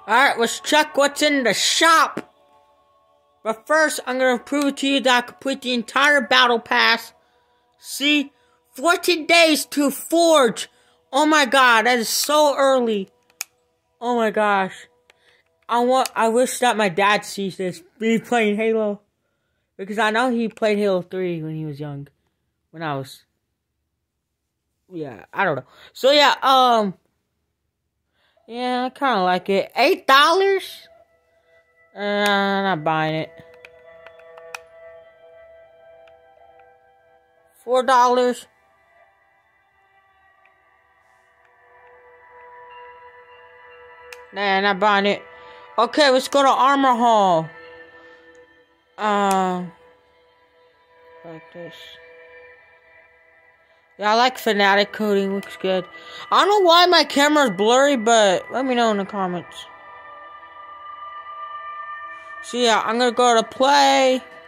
Alright, let's check what's in the shop. But first, I'm going to prove to you that I complete the entire battle pass. See? 14 days to forge. Oh my god, that is so early. Oh my gosh. I wish that my dad sees this, me playing Halo. Because I know he played Halo 3 when he was young. When I was... Yeah, I don't know. So yeah, yeah, I kind of like it. $8? I'm not buying it. $4? Nah, not buying it. Okay, let's go to Armor Hall. Like this. Yeah, I like Fnatic coding, looks good. I don't know why my camera's blurry, but let me know in the comments. So yeah, I'm gonna go to play.